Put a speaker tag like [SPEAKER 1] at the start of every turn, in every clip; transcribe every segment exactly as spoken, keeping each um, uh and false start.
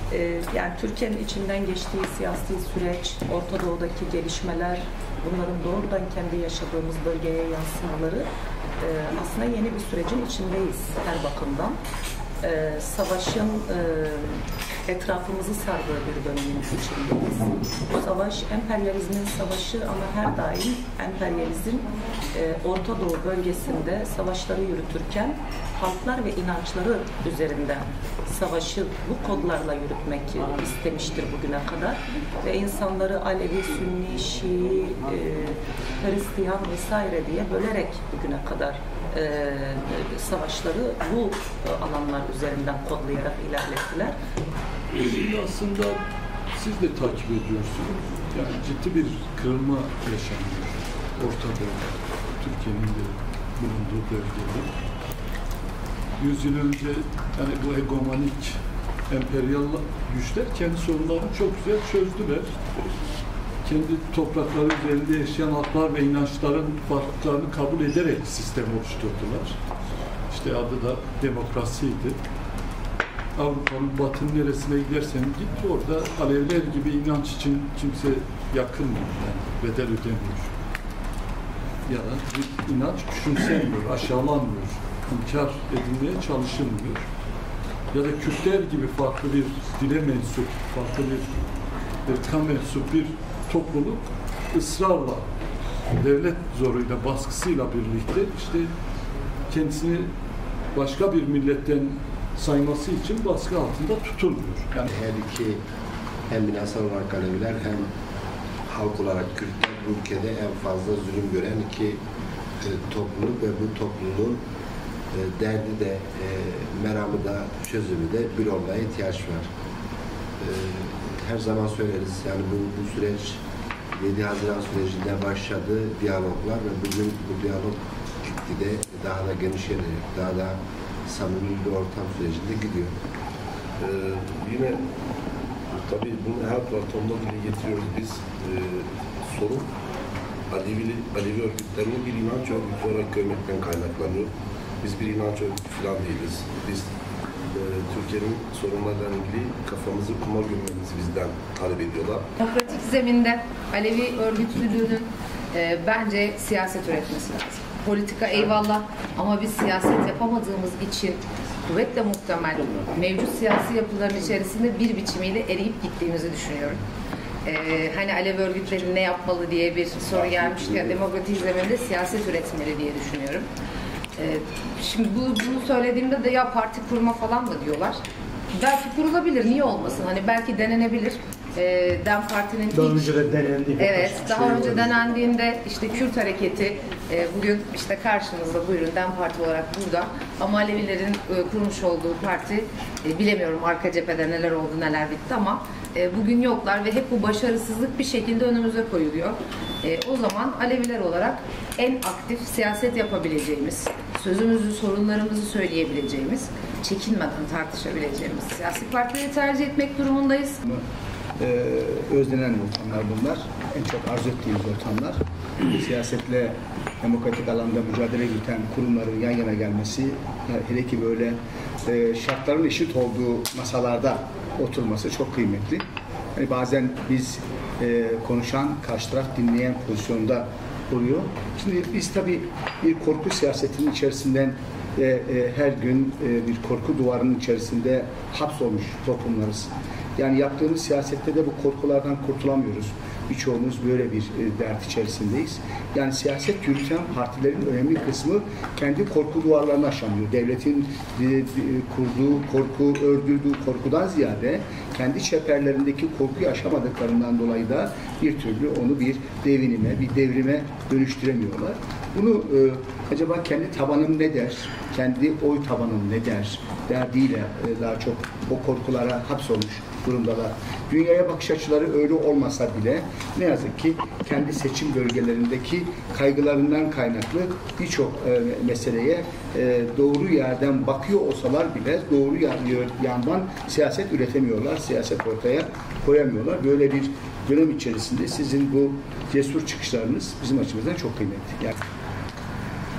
[SPEAKER 1] Yani Türkiye'nin içinden geçtiği siyasi süreç, Orta Doğu'daki gelişmeler, bunların doğrudan kendi yaşadığımız bölgeye yansımaları aslında yeni bir sürecin içindeyiz her bakımdan. Savaşın etrafımızı sardığı bir dönemin içindeyiz. Bu savaş emperyalizmin savaşı ama her daim emperyalizm Orta Doğu bölgesinde savaşları yürütürken halklar ve inançları üzerinden savaşı bu kodlarla yürütmek istemiştir bugüne kadar ve insanları Alevi, Sünni, Şii, e, Hristiyan vesaire diye bölerek bugüne kadar e, savaşları bu alanlar üzerinden kodlayarak ilerlettiler.
[SPEAKER 2] Şimdi aslında siz de takip ediyorsunuz. Yani ciddi bir kırılma yaşanıyor Orta Doğu'da, Türkiye'nin de bulunduğu bölgede. Yüz yıl önce yani bu hegemonik emperyal güçler kendi sorunlarını çok güzel çözdüler. Kendi toprakları üzerinde yaşayan halklar ve inançların farklılıklarını kabul ederek sistem oluşturdular. İşte adı da demokrasiydi. Avrupa'nın batının neresine gidersen git, orada Aleviler gibi inanç için kimse yakınmıyor, yani bedel ödemiyor. Ya da bir inanç küçümsenmiyor, aşağılanmıyor, inkar edilmeye çalışılmıyor. Ya da Kürtler gibi farklı bir dile mensup, farklı bir ırka mensup bir topluluk ısrarla, devlet zoruyla, baskısıyla birlikte işte kendisini başka bir milletten sayması için baskı altında tutulmuyor.
[SPEAKER 3] Yani her iki hem binasal olarak Aleviler hem halk olarak Kürtler bu ülkede en fazla zulüm gören iki e, topluluk ve bu topluluğun e, derdi de e, meramı da çözümü de bir olmaya ihtiyaç var. E, her zaman söyleriz yani bu, bu süreç yedi Haziran sürecinde başladı diyaloglar ve bugün bu diyalog gitgide daha da genişleyerek, daha da samimi bir ortam sürecinde gidiyor.
[SPEAKER 4] Ee, yine tabii bunu her platformda dile getiriyoruz biz. Ee, sorun Alevi, Alevi örgütlerini bir inanç örgütü olarak görmekten kaynaklanıyor. Biz bir inanç örgütü falan değiliz. Biz e, Türkiye'nin sorunlarla ilgili kafamızı kuma gömmemizi bizden talep ediyorlar.
[SPEAKER 5] Demokratik zeminde Alevi örgütlülüğünün e, bence siyaset üretmesi lazım. Politika eyvallah ama biz siyaset yapamadığımız için kuvvetle muhtemel mevcut siyasi yapıların içerisinde bir biçimiyle eriyip gittiğimizi düşünüyorum. Ee, hani Alevi örgütleri ne yapmalı diye bir soru gelmişken demokratik zeminde siyaset üretmeli diye düşünüyorum. Ee, şimdi bu, bunu söylediğimde de ya parti kurma falan da diyorlar. Belki kurulabilir, niye olmasın? Hani belki denenebilir. E, DEM Parti'nin
[SPEAKER 6] daha
[SPEAKER 5] ilk,
[SPEAKER 6] önce de denendi.
[SPEAKER 5] Evet, daha
[SPEAKER 6] şey
[SPEAKER 5] önce
[SPEAKER 6] var.
[SPEAKER 5] denendiğinde işte Kürt hareketi e, bugün işte karşınızda, buyurun DEM Parti olarak burada. Ama Alevilerin e, kurmuş olduğu parti e, bilemiyorum arka cephede neler oldu neler bitti ama e, bugün yoklar ve hep bu başarısızlık bir şekilde önümüze koyuluyor. E, o zaman Aleviler olarak en aktif siyaset yapabileceğimiz, sözümüzü, sorunlarımızı söyleyebileceğimiz, çekinmeden tartışabileceğimiz siyasi partileri tercih etmek durumundayız.
[SPEAKER 6] Ee, özlenen ortamlar bunlar. En çok arzu ettiğimiz ortamlar. Siyasetle demokratik alanda mücadele yürüten kurumların yan yana gelmesi, hele ki böyle e, şartların eşit olduğu masalarda oturması çok kıymetli. Yani bazen biz e, konuşan, karşı taraf dinleyen pozisyonda oluyor. Şimdi biz tabii bir korku siyasetinin içerisinden e, e, her gün e, bir korku duvarının içerisinde hapsolmuş toplumlarız. Yani yaptığımız siyasette de bu korkulardan kurtulamıyoruz. Birçoğumuz böyle bir e, dert içerisindeyiz. Yani siyaset yürüten partilerin önemli kısmı kendi korku duvarlarını aşamıyor. Devletin e, e, kurduğu korku, ördürdüğü korkudan ziyade kendi çeperlerindeki korkuyu aşamadıklarından dolayı da bir türlü onu bir devinime, bir devrime dönüştüremiyorlar. Bunu e, acaba kendi tabanım ne der, kendi oy tabanım ne der derdiyle e, daha çok o korkulara hapsolmuş durumdalar. Dünyaya bakış açıları öyle olmasa bile ne yazık ki kendi seçim bölgelerindeki kaygılarından kaynaklı birçok e, meseleye e, doğru yerden bakıyor olsalar bile doğru yandan siyaset üretemiyorlar, siyaset ortaya koyamıyorlar. Böyle bir dönem içerisinde sizin bu cesur çıkışlarınız bizim açımızdan çok kıymetli. Yani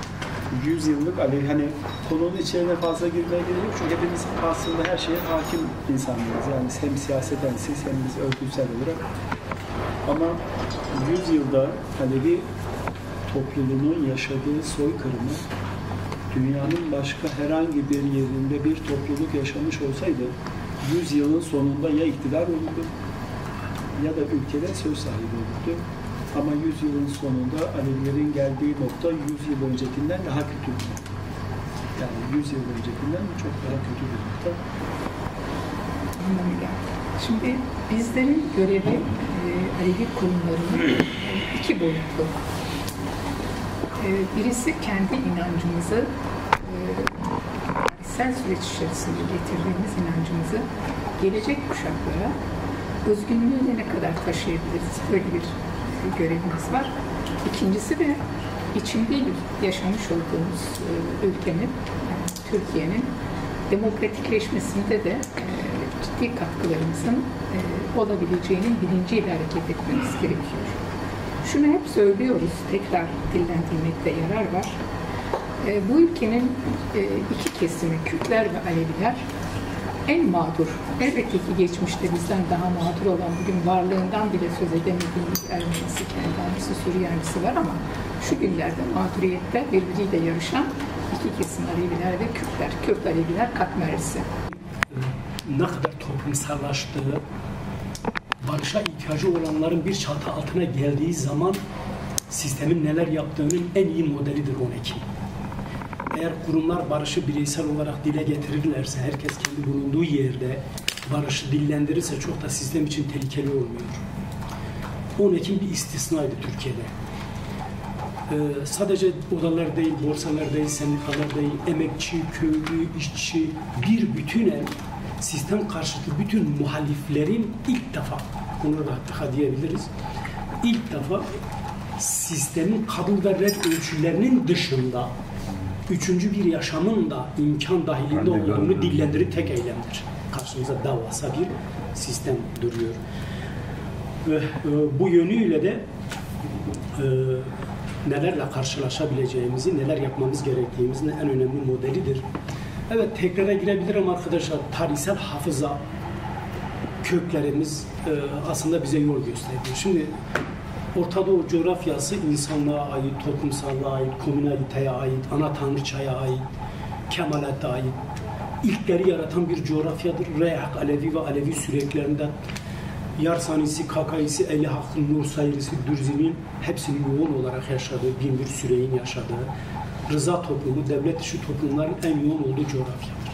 [SPEAKER 7] yüz yıllık Alevi, hani konunun içine fazla girmeye gerek yok çünkü hepimiz aslında her şeye hakim insanlarız. Yani hem siyaseten siz hem biz örgütsel olarak. Ama yüz yılda Alevi topluluğunun yaşadığı soykırımı dünyanın başka herhangi bir yerinde bir topluluk yaşamış olsaydı yüz yılın sonunda ya iktidar olurdu ya da ülkede söz sahibi olurdu. Ama yüz yılın sonunda Alevilerin geldiği nokta yüz yıl öncekinden daha kötü. Yani yüz yıl öncekinden çok daha kötü bir nokta.
[SPEAKER 8] Anlamıyla. Şimdi bizlerin görevi e, Alevi kurumlarının iki boyutlu. E, birisi kendi inancımızı e, tarihsel süreç içerisinde getirdiğimiz inancımızı gelecek kuşaklara özgünlüğüyle ne kadar taşıyabiliriz? Böyle bir görevimiz var. İkincisi de içinde yaşamış olduğumuz e, ülkenin, yani Türkiye'nin demokratikleşmesinde de e, ciddi katkılarımızın e, olabileceğinin bilinciyle hareket etmemiz gerekiyor. Şunu hep söylüyoruz, tekrar dillendirmekte yarar var. E, bu ülkenin e, iki kesimi, Kürtler ve Aleviler en mağdur. Elbette ki geçmişte bizden daha mağdur olan, bugün varlığından bile söz edemediğimiz Ermenisi, Kendanisi, Süryanisi var ama şu günlerde mağduriyette birbiriyle yarışan iki kesim Aleviler ve Kürtler. Kürt Aleviler katmerisi.
[SPEAKER 9] Ne kadar toplumsallaştığı, barışa ihtiyacı olanların bir çatı altına geldiği zaman sistemin neler yaptığının en iyi modelidir on Ekim. Eğer kurumlar barışı bireysel olarak dile getirirlerse, herkes kendi bulunduğu yerde barışı dillendirirse çok da sistem için tehlikeli olmuyor. on Ekim bir istisnaydı Türkiye'de. Ee, sadece odalar değil, borsalar değil, sendikalar değil, emekçi, köylü, işçi, bir bütünen sistem karşıtı bütün muhaliflerin ilk defa, onu rahatlıkla diyebiliriz, ilk defa sistemin kabul ve red ölçülerinin dışında üçüncü bir yaşamın da imkan dahilinde olduğunu dillendirir tek eylemdir. Karşımıza devasa bir sistem duruyor. Ve e, bu yönüyle de e, nelerle karşılaşabileceğimizi, neler yapmamız gerektiğimizin en önemli modelidir. Evet, tekrara girebilirim arkadaşlar. Tarihsel hafıza, köklerimiz e, aslında bize yol gösteriyor. Şimdi Orta Doğu coğrafyası insanlığa ait, toplumsallığa ait, komünaliteye ait, ana tanrıçaya ait, kemalete ait, ilkleri yaratan bir coğrafyadır. Reyhak, Alevi ve Alevi süreklerinden Yarsanisi, Kakaisi, Eli Hakk'ın, Nursayirisi, Dürzi'nin hepsinin yoğun olarak yaşadığı, bin bir süreyin yaşadığı, Rıza toplumu, devlet dışı toplumların en yoğun olduğu coğrafyadır.